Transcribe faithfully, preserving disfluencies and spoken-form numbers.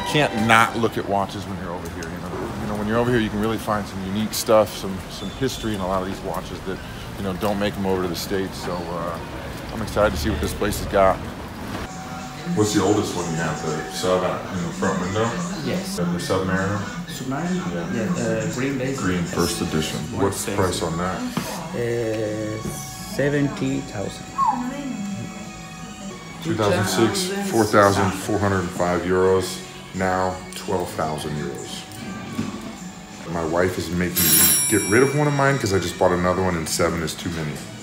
can't not look at watches when you're over here. You know, you know, when you're over here, you can really find some unique stuff, some some history in a lot of these watches that, you know, don't make them over to the States. So uh, I'm excited to see what this place has got. What's the oldest one you have? The sub in the front window? Yes. The, the Submariner? Submariner? Yeah. Yeah, the green base. Green first edition. What's the price on that? Uh, seventy thousand. two thousand six, four thousand four hundred five euros. Now, twelve thousand euros. My wife is making me get rid of one of mine because I just bought another one and seven is too many.